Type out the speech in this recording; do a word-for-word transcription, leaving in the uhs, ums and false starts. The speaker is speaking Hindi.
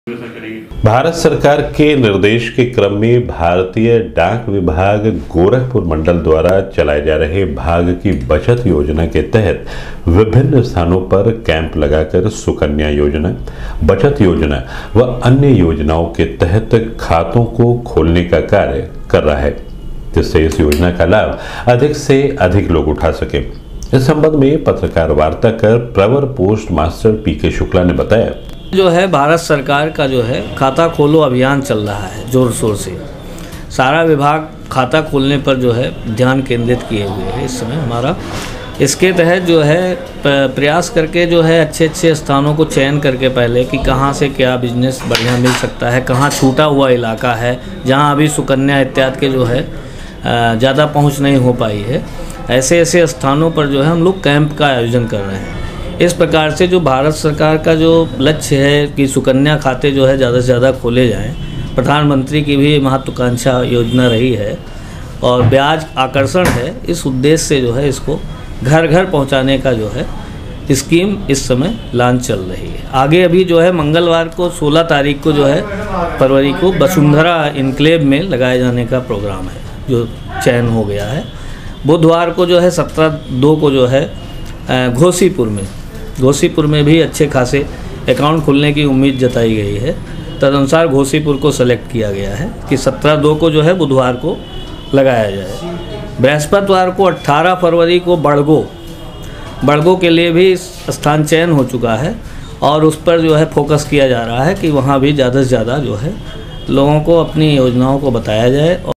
भारत सरकार के निर्देश के क्रम में भारतीय डाक विभाग गोरखपुर मंडल द्वारा चलाए जा रहे भाग की बचत योजना के तहत विभिन्न स्थानों पर कैंप लगाकर सुकन्या योजना, बचत योजना व अन्य योजनाओं के तहत खातों को खोलने का कार्य कर रहा है, जिससे इस योजना का लाभ अधिक से अधिक लोग उठा सके। इस संबंध में पत्रकार वार्ता कर प्रवर पोस्ट मास्टर पी के शुक्ला ने बताया, जो है भारत सरकार का जो है खाता खोलो अभियान चल रहा है जोर शोर से। सारा विभाग खाता खोलने पर जो है ध्यान केंद्रित किए हुए है इस समय हमारा। इसके तहत जो है प्रयास करके जो है अच्छे अच्छे स्थानों को चयन करके पहले कि कहाँ से क्या बिजनेस बढ़िया मिल सकता है, कहाँ छूटा हुआ इलाका है जहाँ अभी सुकन्या इत्यादि के जो है ज़्यादा पहुँच नहीं हो पाई है, ऐसे ऐसे स्थानों पर जो है हम लोग कैंप का आयोजन कर रहे हैं। इस प्रकार से जो भारत सरकार का जो लक्ष्य है कि सुकन्या खाते जो है ज़्यादा से ज़्यादा खोले जाएं, प्रधानमंत्री की भी महत्वाकांक्षा योजना रही है और ब्याज आकर्षण है, इस उद्देश्य से जो है इसको घर घर पहुंचाने का जो है स्कीम इस समय लॉन्च चल रही है। आगे अभी जो है मंगलवार को सोलह तारीख को जो है फरवरी को वसुंधरा इनक्लेव में लगाए जाने का प्रोग्राम है जो चयन हो गया है। बुधवार को जो है सत्रह दो को जो है घोसीपुर में घोसीपुर में भी अच्छे खासे अकाउंट खुलने की उम्मीद जताई गई है। तदनुसार घोसीपुर को सेलेक्ट किया गया है कि सत्रह दो को जो है बुधवार को लगाया जाए। बृहस्पतिवार को अट्ठारह फरवरी को बड़गो बड़गो के लिए भी स्थान चयन हो चुका है और उस पर जो है फोकस किया जा रहा है कि वहाँ भी ज़्यादा से ज़्यादा जो है लोगों को अपनी योजनाओं को बताया जाए।